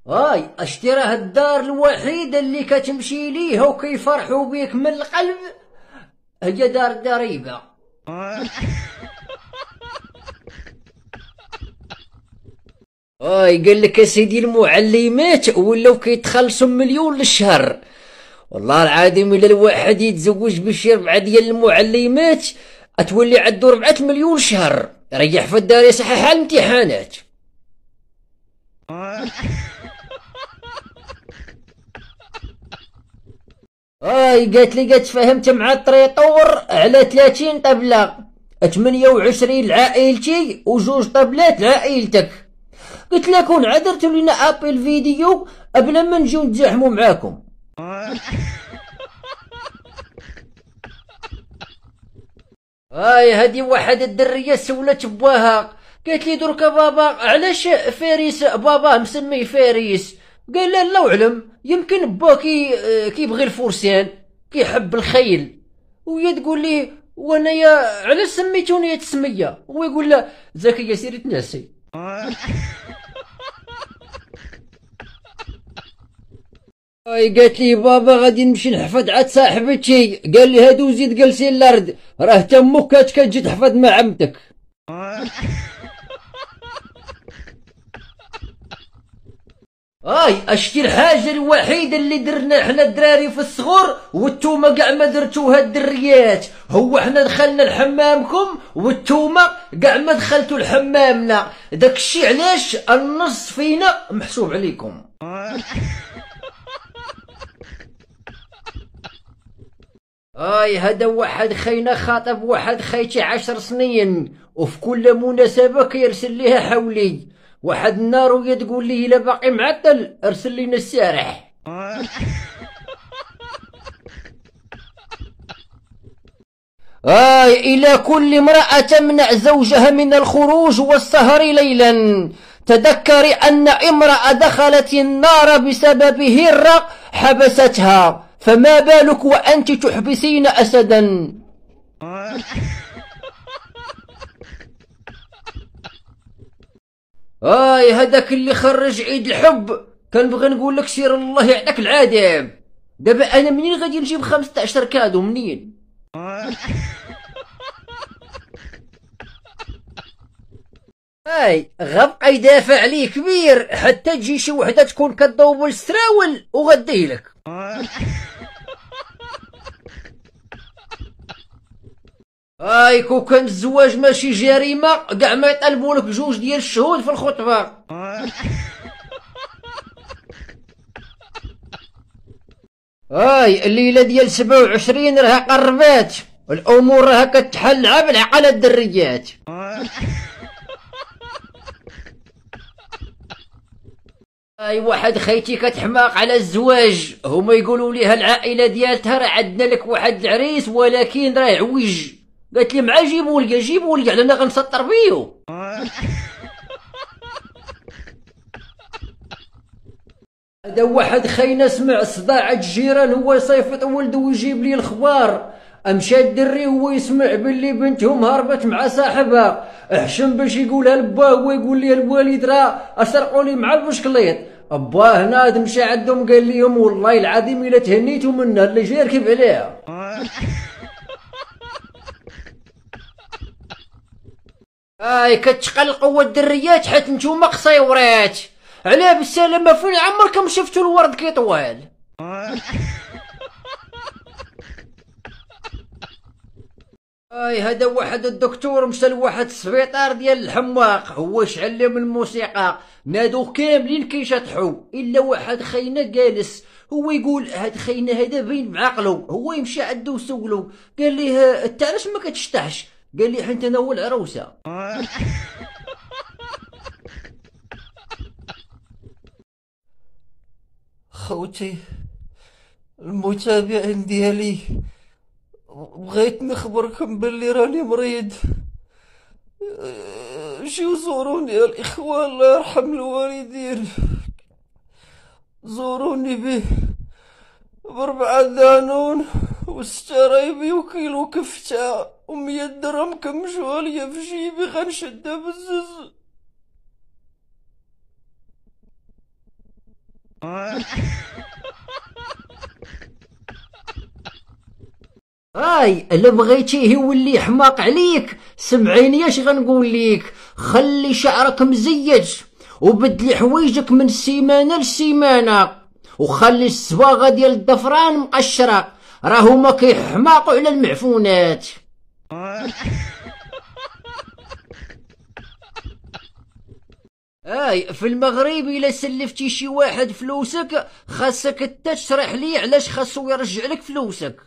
اشترى الدار الوحيدة اللي كتمشي ليها وكيفرحوا بيك من القلب هي دار الضريبة. قال لك اسيدي المعلمات ولاو كيتخلصوا مليون للشهر. والله العظيم الا الواحد يتزوج بشي 4 ديال المعلمات اتولي عندو 4 مليون شهر، ريح في الدار يصحح الامتحانات. قالت لي قد تفاهمت مع الطريطور على 30 طبلة، 28 لعائلتي و2 طبلات لعائلتك. قلت لكم عذرتوا لنا ابل فيديو قبل ما نجيو نتزاحموا معاكم. هادي واحد الدرية سولت بواها، قالت لي دركا بابا علاش فارس بابا مسميه فارس؟ قال لا الله اعلم، يمكن با كيبغي الفرسان كيحب الخيل. وهي تقول لي وانايا علاش سميتوني هاد السميه؟ هو يقول لا زكيه سيري تناسي. قالت لي بابا غادي نمشي نحفظ عاد صاحبتي، قال لي هادو زيد جلسي الارض راه تمك كتجي تحفظ مع عمتك. اشتي الحاجه الوحيده اللي درنا حنا الدراري في الصغور والتوما كاع ما درتوها الدريات، هو حنا دخلنا لحمامكم والتوما كاع ما دخلتوا لحمامنا، داكشي علاش النص فينا محسوب عليكم. هذا واحد خينا خاطب واحد خيتي 10 سنين وفي كل مناسبة كيرسل ليها حولي، واحد النار وهي تقول لي الا باقي معطل ارسل لينا السارح. الى كل امرأة تمنع زوجها من الخروج والسهر ليلا تذكري ان امرأة دخلت النار بسبب هرة حبستها، فما بالك وأنت تحبسين أسدا. هذاك اللي خرج عيد الحب كنبغي نقول لك سير الله يعطيك العذاب، دابا أنا منين غادي نجيب 15 كادو منين؟ غبقى يدافع عليه كبير حتى تجي شي وحده تكون كتضوب السراول وغديلك. كون كان الزواج ماشي جريمه كاع ما يطلبوا لك 2 ديال الشهود في الخطبه. الليله ديال 27 راها قربات، الامور راها كتحل على الدريات. واحد خيتي كتحماق على الزواج، هما يقولوا ليها العائله ديالتها راه عندنا لك واحد العريس ولكن راه عويج. قالت لي مع جيبوا لي على انا غنسطر بيو. هذا واحد خينا سمع صداع الجيران هو يصيفط ولده ويجيب لي الخبار، مشى الدري هو يسمع باللي بنتهم هربت مع صاحبها، احشم باش يقولها لباه هو يقول لي الوالد راه اسرقوا لي مع البشكليط. باه ناد مشى عندهم قال لهم والله العظيم الا تهنيتوا منها اللي جاي يركب عليها. كتقلقوا الدريات حيت نتوما قصيورات، علاه بالسلامه فين عمركم شفتوا الورد كيطوال؟ هذا واحد الدكتور مشى لواحد السبيطار ديال الحماق، هو شعل من الموسيقى نادو كاملين كيشطحوا الا واحد خينا جالس، هو يقول هاد خينا هذا باين بعقلو، هو يمشي عنده وسولو قال ليه انت علاش ما كتشطحش؟ قال لي حيت انا هو العروسه. خوتي المتابعين ديالي بغيت نخبركم باللي راني مريض، جيو زوروني الاخوان الله يرحم الوالدين، زوروني ب4 دانون و6 رايبي وكيلو كفتة و100 درهم كمجوها ليا في جيبي غنشدها بالزز. الا بغيتيه يولي حماق عليك سمعيني اش غنقول ليك. خلي شعرك مزيج وبدلي حوايجك من سيمانه لسيمانه، وخلي الصباغه ديال الضفران مقشره، راهما كيحماقوا على المعفونات. في المغرب الا سلفتي شي واحد فلوسك خاصك انت تشرح لي علاش خاصو يرجع لك فلوسك.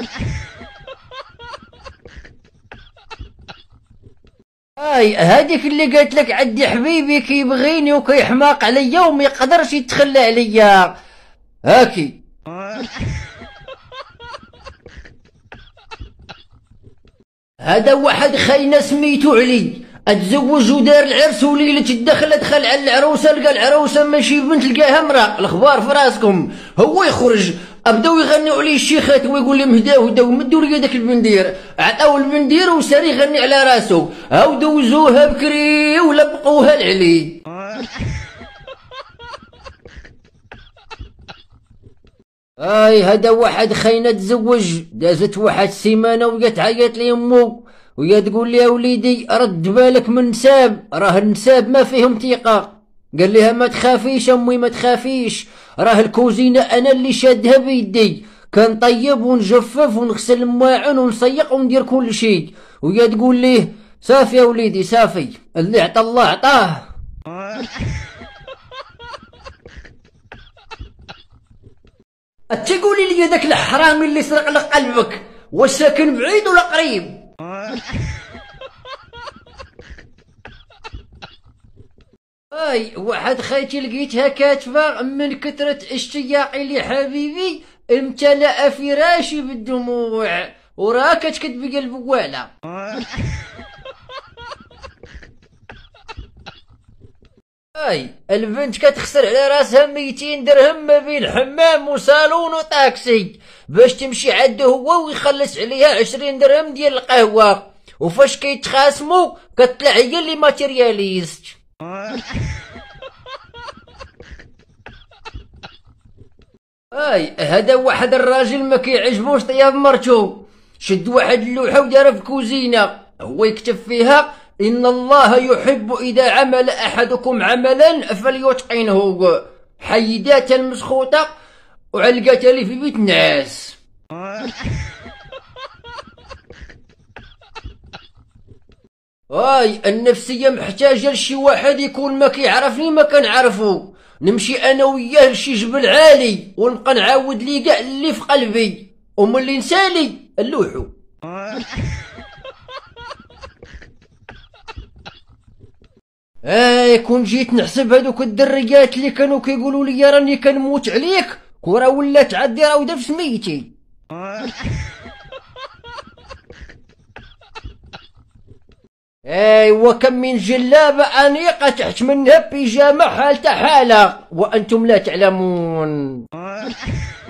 هذيك اللي قالت لك عندي حبيبي كيبغيني وكيحماق عليا وما يقدرش يتخلى عليا هاكي. هذا واحد خاينه سميتو علي، اتزوج ودار العرس وليلة الدخل دخل على العروسة لقى العروسة ماشي بنت لقاها مرا. الأخبار في راسكم. هو يخرج أبداو يغنيو عليه الشيخات ويقول لهم هداو هداو مدوا لي داك البندير، عطاو البندير وساري يغني على راسو. هاو دوزوها بكري ولبقوها العلي. هذا واحد خاينة تزوج، دازت واحد السيمانة وهي تعيط ليمو وهي تقول لي يا وليدي رد بالك من نساب، راه النساب ما فيهم ثقة. قال لها ما تخافيش امي ما تخافيش، راه الكوزينة انا اللي شادها بيدي، كنطيب ونجفف ونغسل الماعن ونسيق وندير كل شيء. وهي تقول ليه صافي يا وليدي صافي، اللي عطى الله عطاه. تقولي لي داك الحرامي اللي سرق لك قلبك واش ساكن بعيد ولا قريب؟ واحد خيتي لقيتها كاتفة من كثرة اشتياقي لحبيبي امتلأ فراشي بالدموع وراه كتكتب قلب والا. البنت كتخسر على راسها 200 درهم ما بين حمام وصالون وطاكسي باش تمشي عنده هو ويخلص عليها 20 درهم ديال القهوة، وفاش كيتخاصموا كتطلع هي اللي ماتيرياليست. هذا واحد الراجل ما كيعجبوش طياب مرتو، شد واحد اللوحة ودارها في الكوزينة هو يكتب فيها إن الله يحب إذا عمل أحدكم عملا فليتقنه، حيدات المسخوطة وعلقتها لي في بيت الناس. النفسية محتاجة لشي واحد يكون ما كيعرفني ما كنعرفو، نمشي أنا وياه لشي جبل عالي ونبقى نعاود لي كاع اللي في قلبي وملي نسالي اللوحو. كون جيت نحسب هذوك الدريات اللي كانوا كيقولوا لي راني كنموت عليك كورا ولات عندي راوده في سميتي. وكم من جلابة أنيقة تحت منها بيجامة حالة حالة وأنتم لا تعلمون.